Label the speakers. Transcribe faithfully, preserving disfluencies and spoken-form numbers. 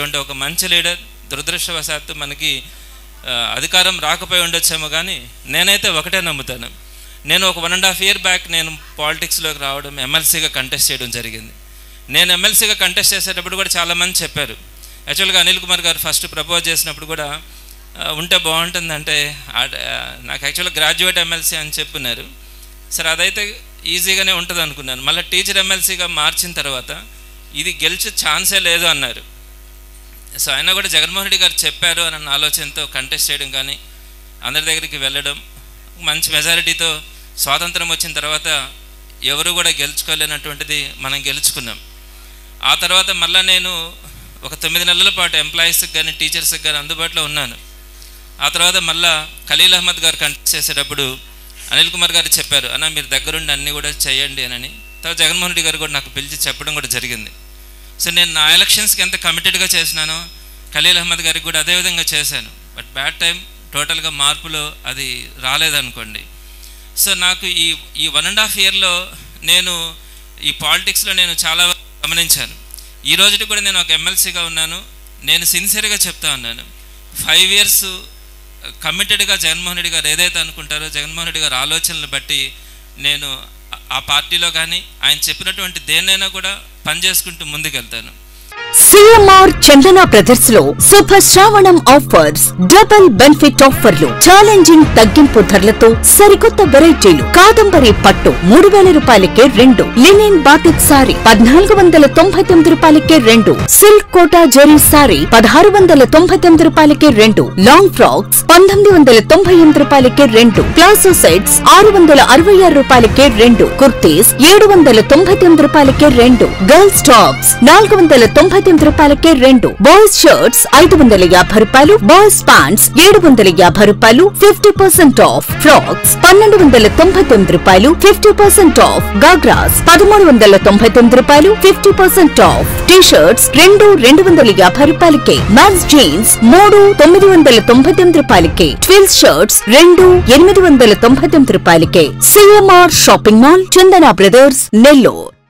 Speaker 1: అటువంటి ఒక మంచి లీడర్ దురదృష్టవశాత్తు మనకి అధికారం రాకపోయి ఉండొచ్చేమో, కానీ నేనైతే ఒకటే నమ్ముతాను. నేను ఒక one and half year back నేను పాలిటిక్స్లోకి రావడం, ఎమ్మెల్సీగా కంటెస్ట్ చేయడం జరిగింది. నేను ఎమ్మెల్సీగా కంటెస్ట్ చేసేటప్పుడు కూడా చాలామంది చెప్పారు. యాక్చువల్గా అనిల్ కుమార్ గారు ఫస్ట్ ప్రపోజ్ చేసినప్పుడు కూడా ఉంటే బాగుంటుందంటే నాకు యాక్చువల్గా గ్రాడ్యుయేట్ ఎమ్మెల్సీ అని చెప్పున్నారు. సరే అదైతే ఈజీగానే ఉంటుంది అనుకున్నాను. మళ్ళీ టీచర్ ఎమ్మెల్సీగా మార్చిన తర్వాత ఇది గెలిచే ఛాన్సే లేదు అన్నారు. సో ఆయన కూడా జగన్మోహన్ రెడ్డి గారు చెప్పారు అన్న ఆలోచనతో కంటెస్ట్ చేయడం, కానీ అందరి దగ్గరికి వెళ్ళడం, మంచి మెజారిటీతో స్వాతంత్రం వచ్చిన తర్వాత ఎవరు కూడా గెలుచుకోలేనటువంటిది మనం గెలుచుకున్నాం. ఆ తర్వాత మళ్ళీ నేను ఒక తొమ్మిది నెలల పాటు ఎంప్లాయీస్కి కానీ టీచర్స్కి కానీ అందుబాటులో ఉన్నాను. ఆ తర్వాత మళ్ళీ ఖలీల్ అహ్మద్ గారు కంటెస్ట్ చేసేటప్పుడు అనిల్ కుమార్ గారు చెప్పారు, అన్న మీరు దగ్గరుండి అన్నీ కూడా చేయండి అని. తర్వాత జగన్మోహన్ రెడ్డి గారు కూడా నాకు పిలిచి చెప్పడం కూడా జరిగింది. సో నేను నా ఎలక్షన్స్కి ఎంత కమిటెడ్గా చేసినానో ఖలీల్ అహ్మద్ గారికి కూడా అదేవిధంగా చేశాను. బట్ బ్యాడ్ టైం టోటల్గా మార్పులో అది రాలేదనుకోండి. సో నాకు ఈ ఈ వన్ అండ్ హాఫ్ ఇయర్లో నేను ఈ పాలిటిక్స్లో నేను చాలా గమనించాను. ఈ రోజుకి కూడా నేను ఒక ఎమ్మెల్సీగా ఉన్నాను. నేను సిన్సియర్గా చెప్తా ఉన్నాను, ఫైవ్ ఇయర్స్ కమిటెడ్గా జగన్మోహన్ రెడ్డి గారు ఏదైతే అనుకుంటారో, జగన్మోహన్ రెడ్డి గారు ఆలోచనలు బట్టి నేను ఆ పార్టీలో కానీ ఆయన చెప్పినటువంటి దేన్నైనా కూడా పనిచేసుకుంటూ ముందుకెళ్తాను.
Speaker 2: సిఎంఆర్ చందన బ్రదర్స్ లో శుభ శ్రావణం ఆఫర్స్, డబుల్ బెనిఫిట్ ఆఫర్లు, ఛాలెంజింగ్ తగ్గింపు ధరలతో సరికొత్త వెరైటీలు. కాదంబరి పట్టు మూడు వేల రూపాయలకే రెండు, లినిన్ బాటిక్ సారీ పద్నాలుగు వందల తొంభై తొమ్మిది రూపాయలకే రెండు, సిల్క్ కోటా జరీ సారీ పదహారు వందల తొంభై తొమ్మిది రూపాయలకే రెండు, లాంగ్ ఫ్రాక్స్ పంతొమ్మిది వందల తొంభై ఎనిమిది రూపాయలకే రెండు, ప్లాజో సెట్స్ ఆరు వందల అరవై ఆరు రూపాయలకే రెండు, కుర్తీస్ ఏడు వందల తొంభై తొమ్మిది రూపాయలకే రెండు, గర్ల్స్ టాప్స్ నాలుగు వందల తొంభై తొమ్మిది రూపాయలకే రెండు, బాయ్స్ షర్ట్స్ ఐదు వందల యాభై రూపాయలు, బాయ్స్ ప్యాంట్స్ ఏడు వందల యాభై రూపాయలు, ఫిఫ్టీ పర్సెంట్ ఆఫ్, ఫ్రాక్స్ పన్నెండు వందల తొంభై తొమ్మిది రూపాయలు, ఫిఫ్టీ పర్సెంట్ ఆఫ్, గాగ్రాస్ పదమూడు వందల తొంభై తొమ్మిది రూపాయలు, fifty percent off, T shirts రెండు రెండు వందల యాభై రూపాయలకే, మ్యాన్స్ జీన్స్ మూడు తొమ్మిది వందల తొంభై తొమ్మిది రూపాయలకే, ట్విల్స్ షర్ట్స్ రెండు ఎనిమిది వందల తొంభై తొమ్మిది రూపాయలకే. CMR shopping mall, Chandana brothers, Nellore.